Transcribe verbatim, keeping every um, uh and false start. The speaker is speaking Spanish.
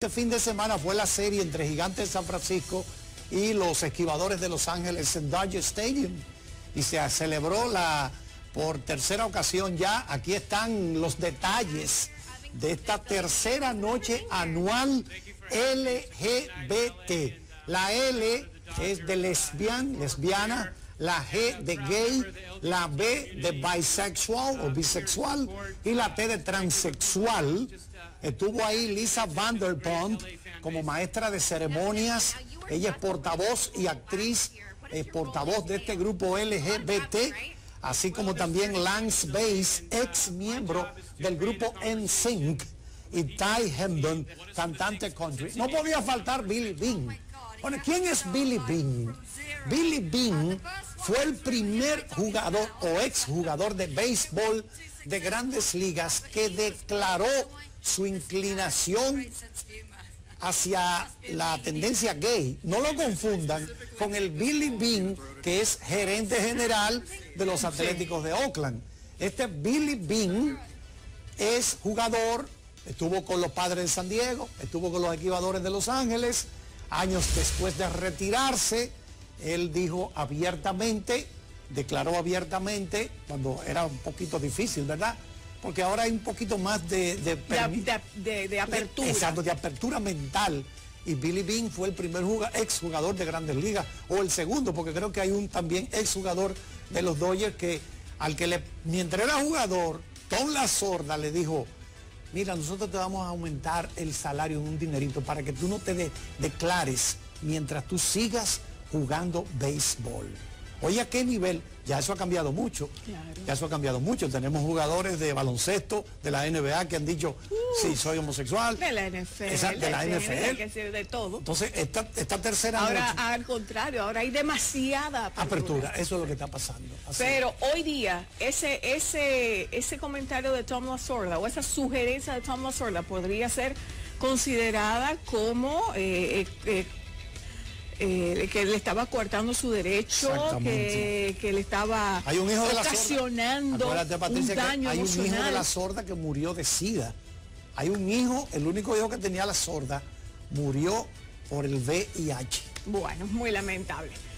Este fin de semana fue la serie entre Gigantes de San Francisco y los Esquivadores de Los Ángeles en Dodger Stadium. Y se celebró la, por tercera ocasión ya, aquí están los detalles de esta tercera noche anual L G B T. La L es de lesbian, lesbiana, la G de gay, la B de bisexual o bisexual y la T de transexual. Estuvo ahí Lisa Vanderpump como maestra de ceremonias. Ella es portavoz y actriz, eh, portavoz de este grupo L G B T, así como también Lance Bass, ex miembro del grupo N Sync, y Ty Hendon, cantante country. No podía faltar Billy Beane. Bueno, ¿quién es Billy Beane? Billy Beane fue el primer jugador o exjugador de béisbol de Grandes Ligas que declaró su inclinación hacia la tendencia gay. No lo confundan con el Billy Beane, que es gerente general de los Atléticos de Oakland. Este Billy Beane es jugador, estuvo con los Padres de San Diego, estuvo con los Esquivadores de Los Ángeles. Años después de retirarse, él dijo abiertamente, declaró abiertamente, cuando era un poquito difícil, ¿verdad? Porque ahora hay un poquito más de... De, de, de, de apertura. Exacto, de apertura mental. Y Billy Beane fue el primer exjugador de Grandes Ligas, o el segundo, porque creo que hay un también exjugador de los Dodgers que, al que le, mientras era jugador, Tom La Sorda le dijo: mira, nosotros te vamos a aumentar el salario en un dinerito para que tú no te de, declares mientras tú sigas jugando béisbol. Oye, ¿a qué nivel? Ya eso ha cambiado mucho. Claro. Ya eso ha cambiado mucho. Tenemos jugadores de baloncesto, de la N B A, que han dicho, uh, sí, soy homosexual. De la N F L. Esa, de la N F L. Que de todo. Entonces, esta, esta tercera ahora, noche... al contrario, ahora hay demasiada apertura. apertura. Eso es lo que está pasando. Así. Pero hoy día, ese, ese, ese comentario de Tom La Sorda, o esa sugerencia de Tom La Sorda, podría ser considerada como... Eh, eh, Eh, que le estaba coartando su derecho, que, que le estaba hay un hijo de ocasionando la sorda. Patricia, un daño hay emocional. un hijo de La Sorda que murió de SIDA. Hay un hijo, el único hijo que tenía La Sorda, murió por el V I H. Bueno, muy lamentable.